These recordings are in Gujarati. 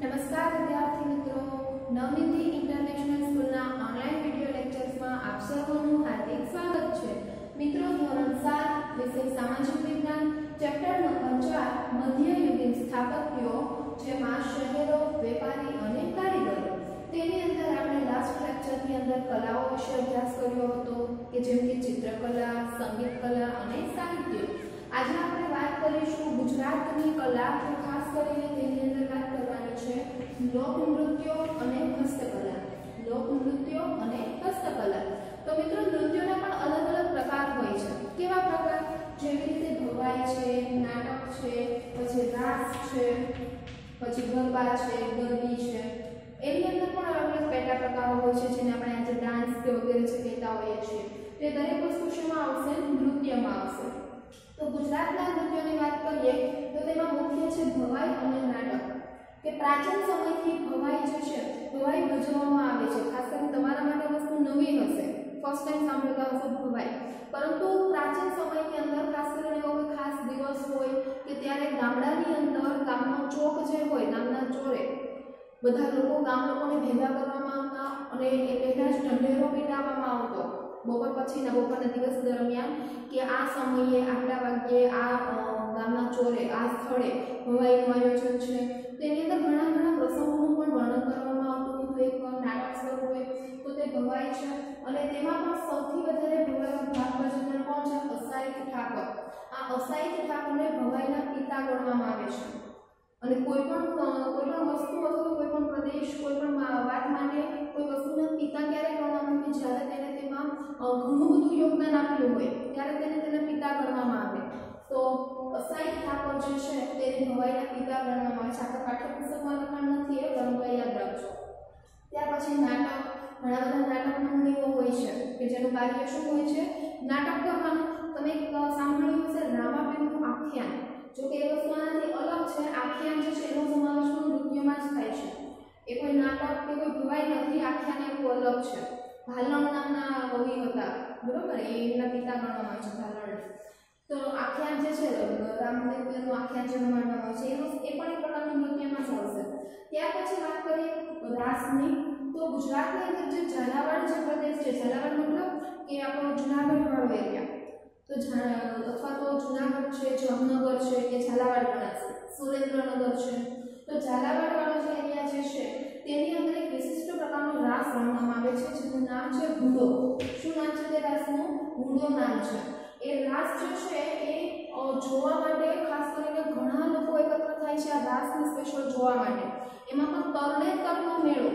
नमस्कार विद्यार्थी मित्रों, नवनिधि इंटरनेशनल स्कूलना ऑनलाइन वीडियो लेक्चर्स में आप सर्वનું हार्दिक स्वागत है। मित्रों, धोरण 7 विषय सामाजिक विज्ञान चैप्टर नंबर 4 मध्ययुगीन स्थापत्यो જેમાં શહેરો, વેપારી અને કારીગરો તેની અંદર આપણે લાસ્ટ લેક્ચર ની અંદર કલાઓ વિશે અભ્યાસ કર્યો હતો કે જેમ કે ચિત્રકલા, સંગીત કલા અને સાહિત્ય। આજે આપણે વાત કરીશું ગુજરાતની કલા, ખાસ કરીને તેની અંદર વાત કરવાની છે લોકનૃત્યો અને હસ્તકલા। લોકનૃત્યો અને હસ્તકલા તો મિત્રો નૃત્યોના પણ અલગ અલગ પ્રકાર હોય છે। કેવા પ્રકાર? જેવી રીતે ભવાઈ છે, નાટક છે, પછી રાસ છે, પછી ગરબા છે, ગરબી છે। એની અંદર પણ અલગ અલગ પેટા પ્રકારો હોય છે જેને આપણે આજે ડાન્સ કે વગેરે જે કહેતા હોઈએ છીએ। તે દરેક વસ્તુ શેમાં આવશે? નૃત્યમાં આવશે। तो गुजरातना नृत्योनी बात करिए तो तेमां मुख्य छे भवाई अने नाटक। के प्राचीन समयथी भवाई जे छे भवाई भजववामां आवे छे। खास કરીને તમારા માટે વસ્તુ નવી હશે, ફર્સ્ટ ટાઈમ સાંભળતા હશો ભવાઈ, પરંતુ પ્રાચીન સમયની અંદર ખાસ કરીને કોઈ ખાસ દિવસ હોય કે ત્યારે ગામડાની અંદર ગામનો ચોક જે હોય, ગામના ચોરે બધા લોકો ગામ લોકોને ભેગા કરવામાં આવતા અને એ પહેલા જ ઢંઢેરો પીટાવવામાં આવતો બપોર પછીના બપોરના દિવસ દરમિયાન કે આ સમયે આટલા વાગ્યે આ ગામના ચોરે આ સ્થળે ભવાઈનું આયોજન છે। તેની અંદર ઘણા ઘણા પ્રસંગોનું પણ વર્ણન કરવામાં આવતું હતું। એક નાટક સ્વરૂપે તો તે ભવાઈ છે અને તેમાં પણ સૌથી વધારે ભવાઈનો ભાગ ભજવનાર કોણ છે? અસાઈત ઠાકોર। આ અસાઈત ઠાકોરને ભવાઈના પિતા ગણવામાં આવે છે અને કોઈ પણ વસ્તુ અથવા કોઈ પણ પ્રદેશ, કોઈ પણ વાત માટે કોઈ વસ્તુના પિતા ક્યારે ગણવામાં આવે? જ્યારે તેને તેમાં ઘણું બધું યોગદાન આપ્યું હોય ત્યારે તેને તેના પિતા ગણવામાં આવે। તો અસાઈત ઠાકોર જે છે તેને ભવાઈના પિતા ગણવામાં આવે છે। આપણે પાઠ્યપુસ્તકમાં લખાણ નથી એ, પરંતુ યાદ રાખજો। ત્યાર પછી નાટક, ઘણા બધા નાટક મંડળીઓ હોય છે કે જેનું કાર્ય શું હોય છે? નાટક કરવાનું। તમે સાંભળ્યું હશે રામાપીરનું આખ્યાન। જો કે એ વસ્તુ આનાથી અલગ છે। આખ્યાન જે છે એનો સમાવેશ પણ નૃત્યમાં જ થાય છે। એ કોઈ નાટક કે કોઈ ભવાઈ નથી, આખ્યાન એવું અલગ છે। ભાલણ નામના કવિ હતા, બરોબર, એના પિતા ગણવામાં આવે છે ભાલણ। તો આખ્યાન જે છે રામદેવનું આખ્યાન જે રમાડવામાં આવે છે એ પણ એક પ્રકારનું નૃત્યમાં જ આવશે। ત્યાર પછી વાત કરીએ રાસની, તો ગુજરાતની અંદર જે ઝાલાવાડ જે પ્રદેશ છે, ઝાલાવાડ મતલબ કે આપણો જૂનાગઢ વાળો એરિયા, તો અથવા તો જૂનાગઢ છે, જામનગર છે કે ઝાલાવાડ ગણાશે, સુરેન્દ્રનગર છે, તો ઝાલાવાડ વાળો જે એરિયા જે છે તેની અંદર એક વિશિષ્ટ પ્રકારનો રાસ રમવામાં આવે છે જેનું નામ છે હુંડો। શું નામ છે તે રાસનું? હુંડો નામ છે। એ રાસ જે છે એ જોવા માટે ખાસ કરીને ઘણા લોકો એકત્ર થાય છે આ રાસને સ્પેશિયલ જોવા માટે। એમાં પણ તરણેતરનો મેળો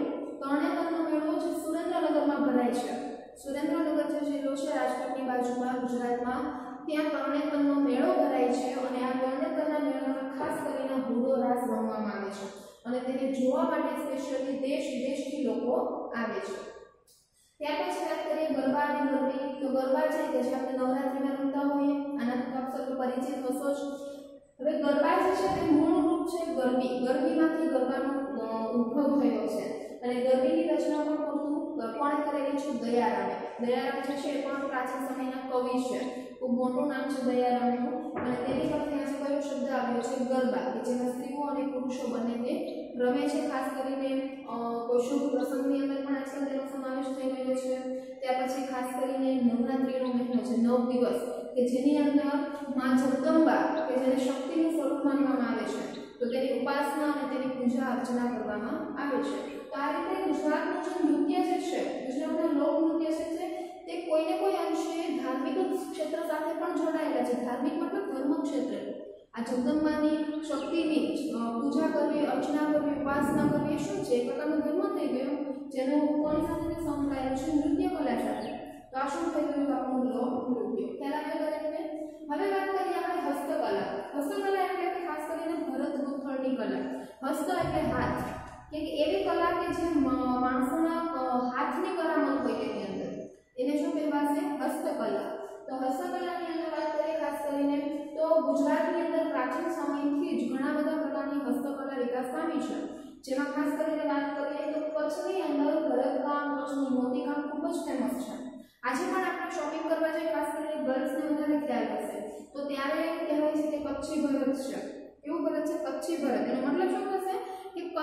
જે સુરેન્દ્રનગરમાં ભરાય છે। સુરેન્દ્રનગર જે જિલ્લો છે રાજકોટની બાજુમાં ગુજરાતમાં, ત્યાં તરણેતરનો મેળો ભરાય છે અને આ તરણેતરના મેળામાં ખાસ કરીને હુંડો રાસ રમવામાં આવે છે અને તેને જોવા માટે સ્પેશિયલી દેશ વિદેશથી લોકો આવે છે। ત્યાર પછી વાત કરીએ ગરબા અને ગરબી, તો ગરબા છે કે જે આપણે નવરાત્રિમાં રમતા હોઈએ, આનાથી આપ સૌ પરિચિત હશો જ। હવે ગરબા જે છે તે મૂળ રૂપ છે ગરબીમાંથી ગરબાનો ઉદ્ભવ થયો છે અને ગરબીની રચના પણ કોણે કરેલી છે? દયારામે। દયારામ જે છે એ પણ પ્રાચીન સમયના કવિ છે, ખૂબ મોટું નામ છે દયારામનું અને તેની પરથી આજે કયો શબ્દ આવ્યો છે? ગરબા, કે જેમાં સ્ત્રીઓ અને પુરુષો બંને તે રમે છે। ખાસ કરીને કોઈ શુભ પ્રસંગની અંદર પણ આજકાલ તેનો સમાવેશ થઈ રહ્યો છે। ત્યાર પછી ખાસ કરીને નવરાત્રિનો મહિનો છે, 9 દિવસ, કે જેની અંદર માં જગદંબા કે જેને શક્તિનું સ્વરૂપ માનવામાં આવે છે, તો તેની ઉપાસના અને તેની પૂજા અર્ચના કરવામાં આવે છે। તો આ રીતે ગુજરાતનું જે નૃત્ય જે છે, ગુજરાતના લોકનૃત્ય છે તે કોઈને કોઈ અંશે ધાર્મિક ક્ષેત્ર સાથે પણ જોડાયેલા છે। ધાર્મિક મતલબ ધર્મ ક્ષેત્ર। આ જગદંબાની શક્તિની પૂજા કરવી, અર્ચના કરવી, ઉપાસના કરવી એ શું છે? એક પ્રકારનો ધર્મ થઈ ગયો જેનું કોની સાથે સંકળાયેલું છે? નૃત્ય કલા સાથે। તો આ શું થઈ ગયું? આપણું લોકનૃત્ય। પહેલા હવે વાત કરીએ આપણે હસ્તકલા। હસ્તકલા એટલે કે ખાસ કરીને ભરત ગૂંથણની કલા। હસ્ત એટલે હાથ, કે એવી કલા કે જે માણસોના હાથની કરામત હોય તેની અંદર, એને શું કહેવાશે? હસ્તકલા। તો હસ્તકલાની અંદર વાત કરીએ ખાસ કરીને તો ગુજરાતની અંદર પ્રાચીન સમયથી જ ઘણા બધા પ્રકારની હસ્તકલા વિકાસ પામી છે। જેમાં ખાસ કરીને વાત કરીએ તો કચ્છની અંદર ભરતકામ, કચ્છનું મોતીકામ ખૂબ જ ફેમસ છે। આજે પણ આપણે શોપિંગ કરવા જઈએ, ખાસ કરીને ગર્લ્સને વધારે ખ્યાલ હશે, તો ત્યારે કહેવાય છે કે કચ્છી ભરત છે। કેવું ભરત છે? કચ્છી ભરત। એનો મતલબ શું થશે કે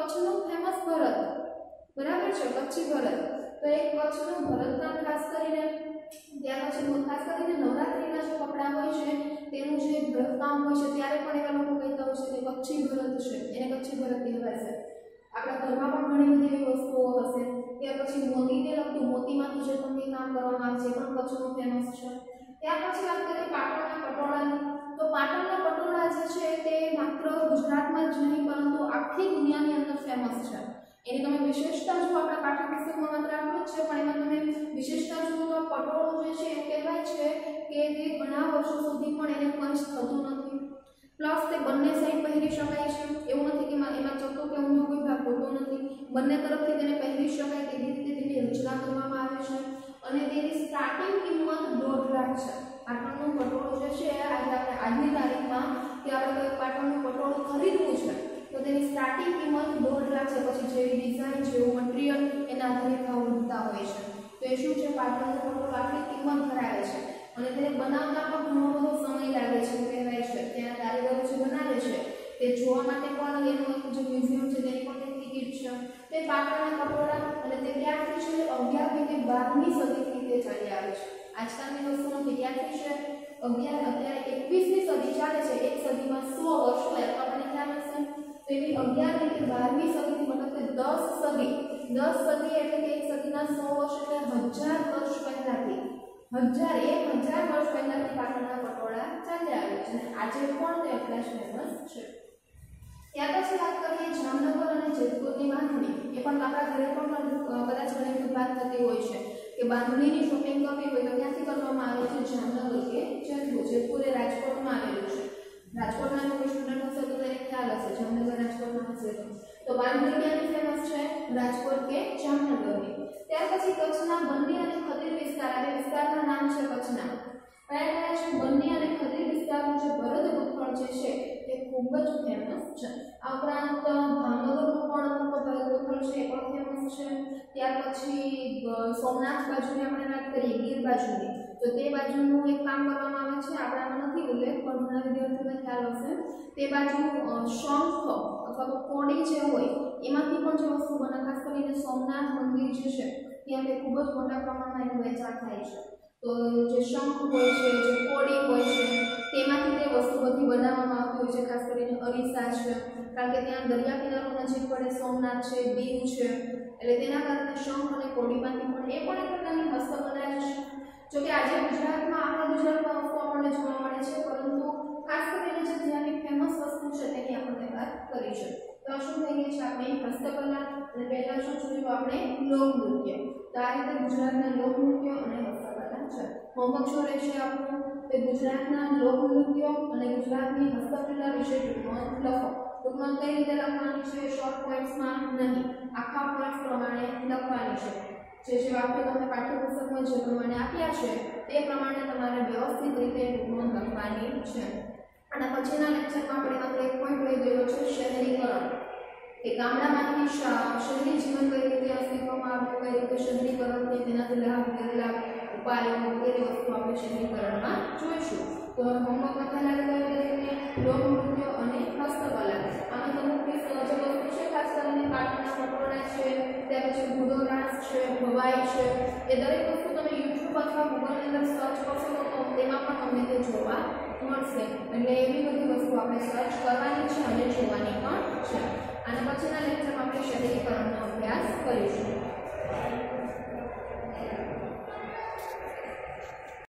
કચ્છનું ફેમસ ભરત, બરાબર છે, કચ્છી ભરત. તો એક કચ્છનું ભરતકામ ખાસ કરીને, ત્યાર પછી ખાસ કરીને નવરાત્રીના જે કપડાં હોય છે તેનું જે ભરતકામ હોય છે ત્યારે પણ એવા લોકો કહેતા હોય છે કે કચ્છી ભરત છે, એને કચ્છી ભરત કહેવાય છે. આપણા ઘરમાં પણ ઘણી બધી એવી વસ્તુઓ હશે. ત્યાર પછી મોતીને લગતું, મોતીમાંથી જે તમને કામ કરવામાં આવે છે એ પણ કચ્છનું ફેમસ છે. ત્યાર પછી વાત કરીએ પાટણના પટોળાની. તો પાટણના પટોળા જે છે તે માત્ર ગુજરાતમાં જ નહીં પરંતુ આખી દુનિયાની અંદર ફેમસ છે. એની તમે વિશેષતા જો આપણા પાઠ્યપુસ્તકમાં માત્ર આટલું જ છે, પણ એમાં તમે વિશેષતા જુઓ તો પટોળું જે છે એવું કહેવાય છે કે તે ઘણા વર્ષો સુધી પણ એને પંચ થતું નથી. પ્લસ તે બંને સાઈડ પહેરી શકાય છે, એવું નથી કે એમાં ચત્તો કે ઊંધો કોઈ ભાગ હોતો નથી. બંને તરફથી તેને પહેરી શકાય તેવી રીતે તેની રચના કરવામાં આવે છે. અને તેની સ્ટાર્ટિંગ કિંમત 1.5 લાખ છે. પાટણનું પટોળું જે છે આજની તારીખમાં કે આપણે કોઈ પાટણનું પટોળું ખરીદવું છે તો તેની સ્ટાર્ટિંગ કિંમત 1.5 લાખ છે. પછી જેવી ડિઝાઇન, જેવું મટીરિયલ એના આધારે ભાવ વધતા હોય છે. તો એ શું છે, પાટણનું પટોળું આટલી કિંમત ધરાવે છે અને તેને બનાવતા પણ ઘણો બધો સમય લાગે છે કહેવાય છે. ત્યાં કારીગરો જે બનાવે છે તે જોવા માટે પણ એનું એક જે મ્યુઝિયમ છે તેની પણ એક ટિકિટ છે. તે પાટણના પટોળા અને તે ક્યાંથી છે 11મી કે 12મી સદીથી તે ચાલી આવે છે. આજકાલની વસ્તુનો ક્યાંથી છે 11, અત્યારે 21મી સદી ચાલે છે. એક સદીમાં 100 વર્ષ હોય તો આપણને ખ્યાલ હશે. તો એવી 11મી કે 12મી સદીથી મતલબ કે 10 સદી એટલે કે એક સદીના 100 વર્ષ એટલે 1000 વર્ષ પહેલાથી 1000 વર્ષ પહેલાથી પાટણના પટોળા ચાલી આવે છે અને આજે પણ તે એટલા જ ફેમસ છે. ત્યાર પછી વાત કરીએ જામનગર અને જેતપુરની બાંધણી. એ પણ આપણા ઘરે પણ કદાચ ઘણી વખત વાત થતી હોય છે કે બાંધણીની શોપિંગ કરવી હોય તો ક્યાંથી કરવામાં આવે છે, જામનગર કે જેતપુર. જેતપુર એ રાજકોટમાં આવેલું છે. રાજકોટના કોઈ સ્ટુડન્ટ હશે તો તેને ખ્યાલ હશે, જામનગર રાજકોટમાં હશે તો બાંધણી ક્યાંની ફેમસ છે, રાજકોટ કે જામનગરની. ત્યાર પછી કચ્છના બન્ની અને ખડીર વિસ્તાર, આ વિસ્તારના નામ છે કચ્છના. કયા છે, બન્ની અને ખડીર વિસ્તારનું જે ભરત ગૂંથણ જે છે તે ખૂબ જ ફેમસ છે. આ ઉપરાંત ભાવનગરનું પણ ભરત ગૂંથણ છે એ પણ ફેમસ છે. ત્યાર પછી સોમનાથ બાજુની આપણે વાત કરીએ, ગીર બાજુની, તો તે બાજુનું એક કામ કરવામાં આવે છે, આપણામાં નથી ઉલ્લેખ પણ ઘણા વિદ્યાર્થીઓને ખ્યાલ હશે. તે બાજુ શંખ અથવા તો કોડી જે હોય એમાંથી પણ જે વસ્તુ બને, ખાસ કરીને સોમનાથ મંદિર જે છે ત્યાં તે ખૂબ જ મોટા પ્રમાણમાં એનું વેચાણ થાય છે. તો જે શંખ હોય છે, જે કોડી હોય છે તેમાંથી તે વસ્તુ બધી બનાવવામાં આવતી હોય છે. ખાસ કરીને અરીસા છે, કારણ કે ત્યાં દરિયા કિનારો નજીક પડે, સોમનાથ છે, દીવ છે, એટલે તેના કારણે શંખ અને કોડીમાંથી પણ એ પણ એક પ્રકારની હસ્તકલા જ છે. જોકે આજે ગુજરાતમાં આપણા ગુજરાતમાં વસ્તુ આપણને જોવા મળે છે, પરંતુ ખાસ કરીને જે ત્યાંની ફેમસ વસ્તુ છે તેની આપણે વાત કરી છે. તો શું થઈ ગઈ છે આપણી હસ્તકલા અને પહેલા શું જોયું આપણે લોકનૃત્ય. તો આ રીતે ગુજરાતના લોકનૃત્ય અને હસ્તકલા છે. હોમવર્ક શું રહેશે આપણું, તે ગુજરાતના લોકનૃત્ય અને ગુજરાતની હસ્તકલા વિશે ટૂંકમાં લખો. ટૂંકમાં કઈ રીતે લખવાની છે, શોર્ટ પોઈન્ટ્સમાં નહીં, આખા પોઈન્ટ્સ પ્રમાણે લખવાની છે. જે વાક્યો તમને પાઠ્યપુસ્તકમાં જે પ્રમાણે આપ્યા છે તે પ્રમાણે તમારે વ્યવસ્થિત રીતે ટૂંકમાં લખવાની છે. અને પછીના લેક્ચરમાં આપણે માત્ર એક પોઈન્ટ લઈ ગયો છે, શહેરીકરણ. કે ગામડામાંથી શહેરી જીવન કઈ રીતે અસ્તિત્વમાં આવ્યું, કઈ રીતે શહેરીકરણ કે તેનાથી લાભ ગેરલાભ ઉપાયો વગેરે વસ્તુ આપણે શહેરીકરણમાં જોઈશું. તો હોમવર્કમાં પહેલા લગાવી લોકનૃત્ય અને હસ્તકલા. આમાં તમને જે વસ્તુ છે ખાસ કરીને પાટણના પટોળા છે, ત્યાર પછી ઘોડો રાસ છે, ભવાઈ છે, એ દરેક વસ્તુ તમે યુટ્યુબ અથવા ગૂગલની અંદર સર્ચ કરશો તો તેમાં પણ તમને તે જોવા મળશે. એટલે એવી બધી વસ્તુ આપણે સર્ચ કરવાની